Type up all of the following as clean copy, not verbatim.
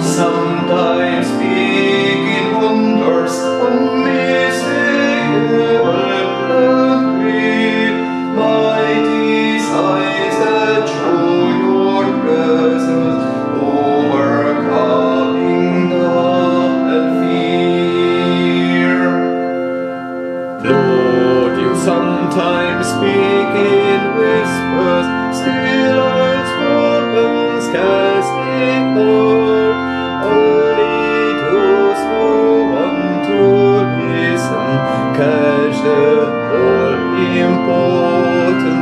sometimes speak in wonders unmistakable and great, mighty signs that show your presence, overcoming doubt and fear. Lord, you sometimes speak in whispers, still unspoken, casting all. Only those who want to listen catch the all-important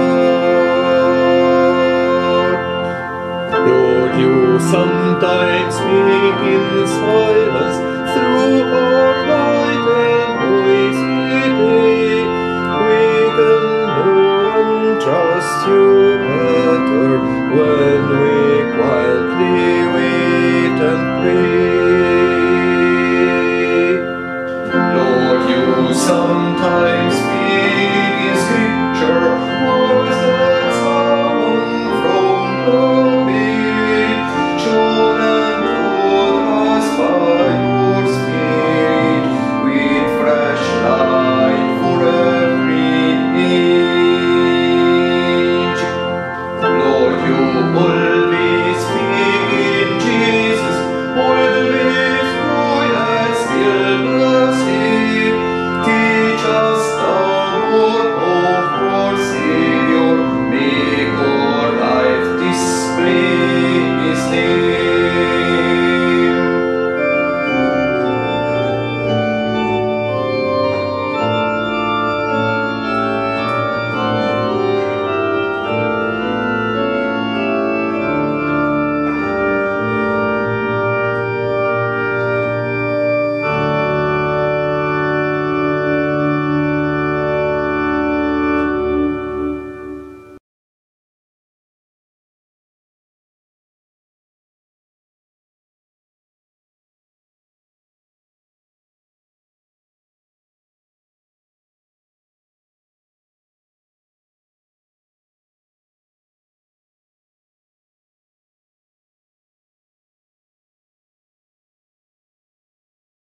word. Lord, you sometimes speak in silence through our light and noisy day. We can know and trust you better when we